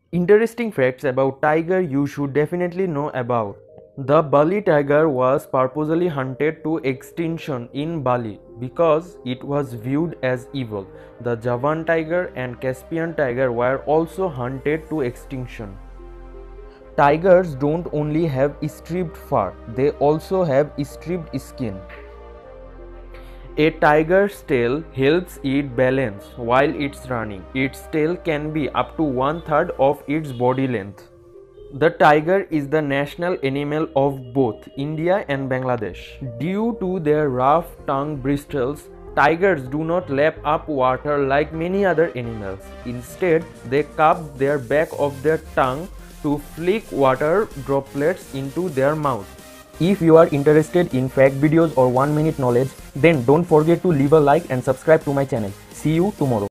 Interesting facts about tiger you should definitely know about. The Bali tiger was purposely hunted to extinction in Bali because it was viewed as evil. The Javan tiger and Caspian tiger were also hunted to extinction. Tigers don't only have stripped fur, they also have stripped skin. A tiger's tail helps it balance while it's running. Its tail can be up to one-third of its body length. The tiger is the national animal of both India and Bangladesh. Due to their rough tongue bristles, tigers do not lap up water like many other animals. Instead, they cup their back of their tongue to flick water droplets into their mouth. If you are interested in fact videos or 1-minute knowledge, then don't forget to leave a like and subscribe to my channel. See you tomorrow.